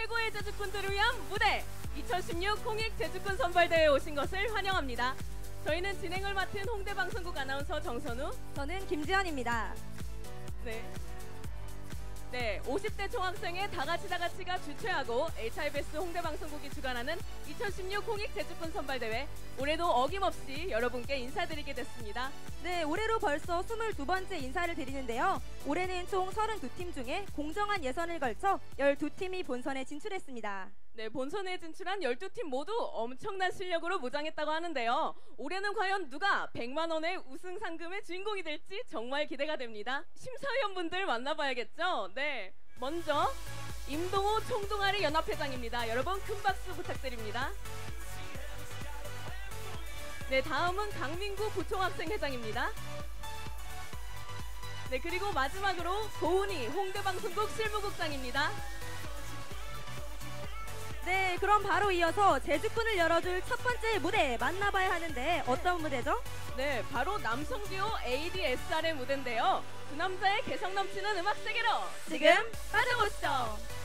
최고의 재주꾼들을 위한 무대 2016 공익 재주꾼 선발대회에 오신 것을 환영합니다. 저희는 진행을 맡은 홍대방송국 아나운서 정선우, 저는 김지연입니다. 네, 50대 총학생의 다같이가 주최하고 HIBS 홍대방송국이 주관하는 2016 공익 재주꾼 선발대회, 올해도 어김없이 여러분께 인사드리게 됐습니다. 네, 올해로 벌써 22번째 인사를 드리는데요. 올해는 총 32팀 중에 공정한 예선을 걸쳐 12팀이 본선에 진출했습니다. 네, 본선에 진출한 12팀 모두 엄청난 실력으로 무장했다고 하는데요. 올해는 과연 누가 100만 원의 우승 상금의 주인공이 될지 정말 기대가 됩니다. 심사위원분들 만나봐야겠죠? 네, 먼저 임동호 총동아리 연합회장입니다. 여러분 큰 박수 부탁드립니다. 네, 다음은 강민구 부총학생회장입니다. 네, 그리고 마지막으로 고은희 홍대방송국 실무국장입니다. 네, 그럼 바로 이어서 재주꾼을 열어줄 첫 번째 무대 만나봐야 하는데 어떤 무대죠? 네, 바로 남성 듀오 ADSR의 무대인데요. 두 남자의 개성 넘치는 음악 세계로 지금 빠져보시죠.